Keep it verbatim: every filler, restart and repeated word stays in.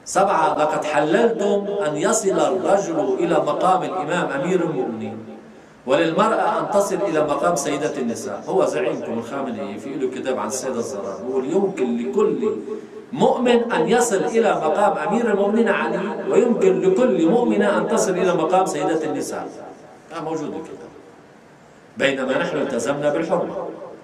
سبعة، لقد حللتم أن يصل الرجل إلى مقام الإمام أمير المؤمنين وللمرأة أن تصل إلى مقام سيدة النساء. هو زعيمكم الخامنئي في له كتاب عن السيدة الزهراء، بيقول يمكن لكل مؤمن أن يصل إلى مقام أمير المؤمنين علي، ويمكن لكل مؤمنة أن تصل إلى مقام سيدة النساء. هذا موجود بالكتاب. بينما نحن التزمنا بالحرمة.